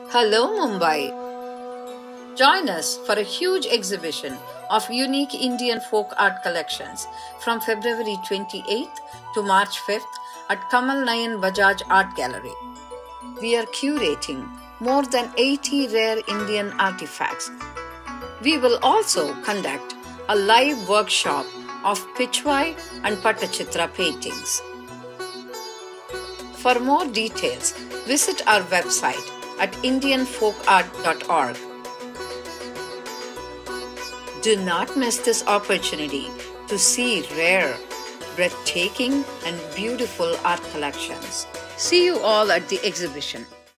Hello Mumbai! Join us for a huge exhibition of unique Indian folk art collections from February 28th to March 5th at Kamalnayan Bajaj Art Gallery. We are curating more than 80 rare Indian artifacts. We will also conduct a live workshop of Pichwai and Pattachitra paintings. For more details, visit our website at indianfolkart.org. Do not miss this opportunity to see rare, breathtaking, and beautiful art collections. See you all at the exhibition.